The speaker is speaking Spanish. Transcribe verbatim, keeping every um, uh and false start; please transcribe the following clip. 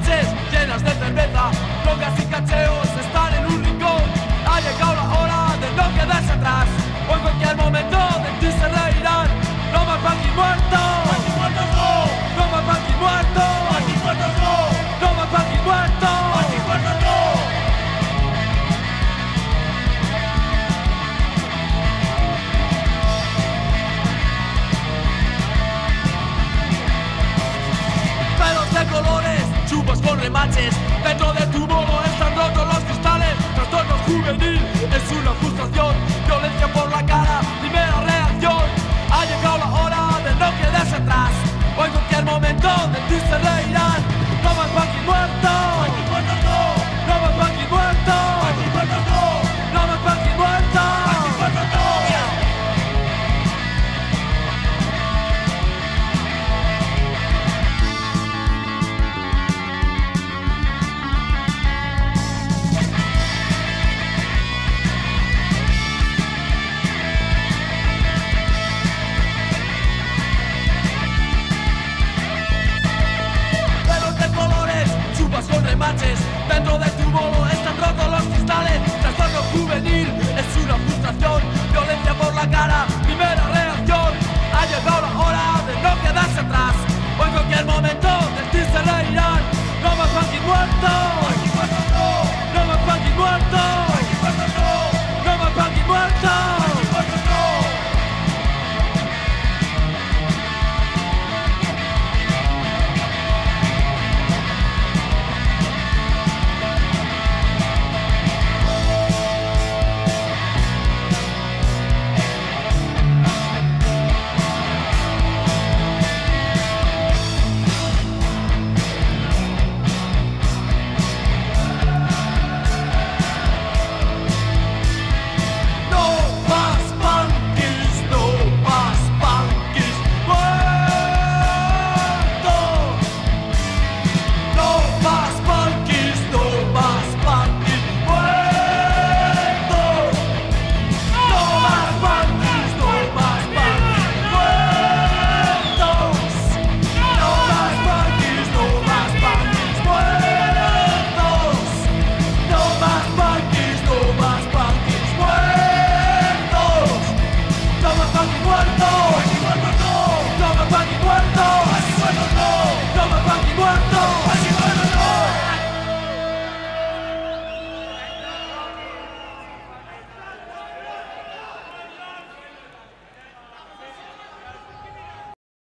noches llenas de cerveza, drogas y cacheos están en un rincón. Ha llegado la hora de no quedarse atrás, o en cualquier momento de ti se reirán. No más Funky muerto, Funky muertos no, no más Funky muerto, Funky muertos no, no más Funky muerto. Funky muertos no. De colores, chupas con remaches. Dentro de tu modo están rotos los cristales. Trastorno juvenil es una frustración, violencia por la cara, primera reacción. Ha llegado la hora de no quedarse atrás, o en cualquier momento de ti se reirán. No más Funky muerto, Funky muertos no, no más Funky muerto, Funky muertos no, no más Funky muerto. Funky muertos no. Con remaches, dentro de tu bolo están rotos los cristales. Trastorno juvenil es una frustración, violencia por la cara, primera reacción. Ha llegado la hora de no quedarse atrás, o en cualquier momento de ti se reirán. No más Funky muerto.